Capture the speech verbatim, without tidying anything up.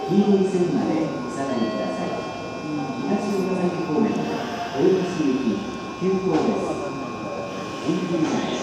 黄色い線までお下がりください。東岡崎方面豊橋行き急行です。緊急車です。